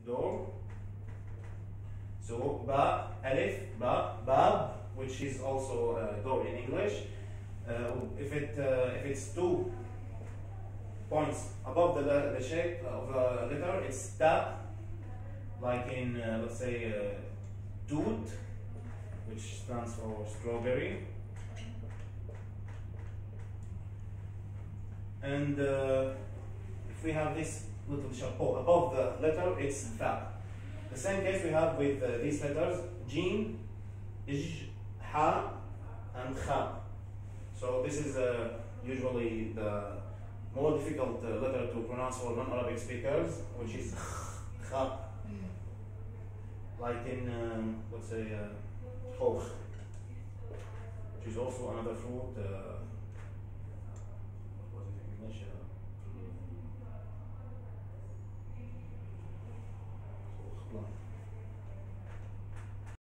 door. So ba, alif, ba, bab, which is also door in English. If it's 2 points above the shape of the letter, it's ta, like in let's say doot, which stands for strawberry. And if we have this little chapeau above the letter, it's fa. The same case we have with these letters, jim, ij, ha, and kha. So this is usually the more difficult letter to pronounce for non-Arabic speakers, which is kha. Like in, let's say, khokh, which is also another fruit. What was it in English?